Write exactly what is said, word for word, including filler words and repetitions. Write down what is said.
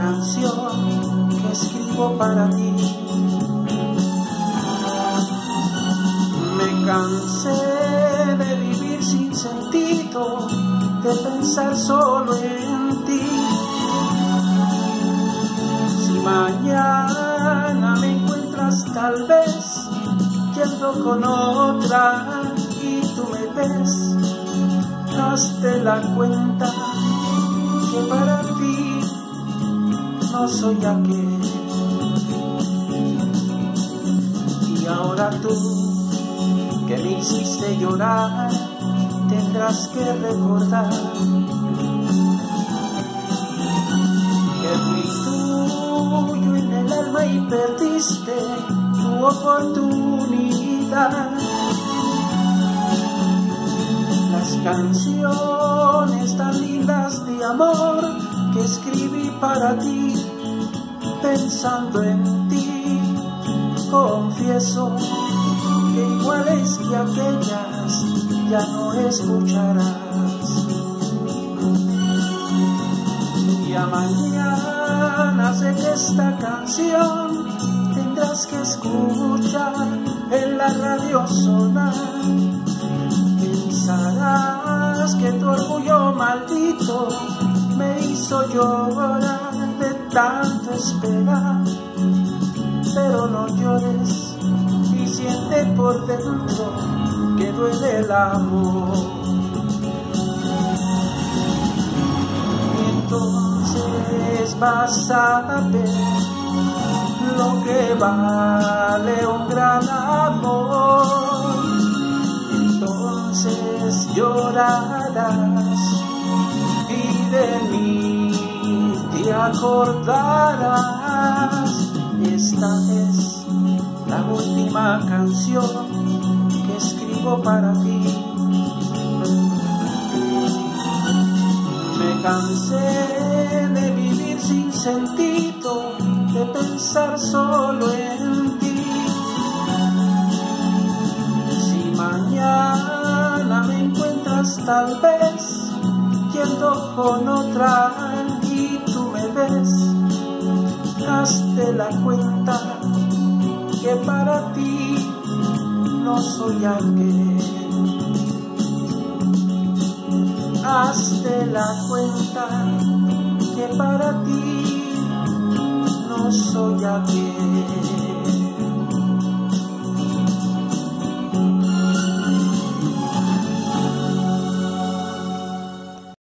canción que escribo para ti. Me cansé de vivir sin sentido, de pensar solo en ti. Si mañana me encuentras tal vez yendo con otra y tú me ves, hazte la cuenta que para ti no soy aquel. Y ahora tú, que me hiciste llorar, tendrás que recordar que fui tuyo en el alma y perdiste tu oportunidad. Las canciones tan lindas de amor que escribí para ti, pensando en ti, confieso que iguales que aquellas ya no escucharás. Ya mañana sé que esta canción tendrás que escuchar en la radio sonar. Pensarás que tu orgullo maldito me hizo llorar de tanto esperar, pero no llores y siente por dentro que duele el amor. Entonces vas a ver lo que vale un gran amor. Entonces llorarás y de mí te acordarás. Esta es la última canción que escribo para ti. Me cansé de vivir sin sentido, de pensar solo en ti. Si mañana me encuentras tal vez yendo con otra y tú me ves, hazte la cuenta que para ti no soy aquel. Hazte la cuenta que para ti no soy aquel.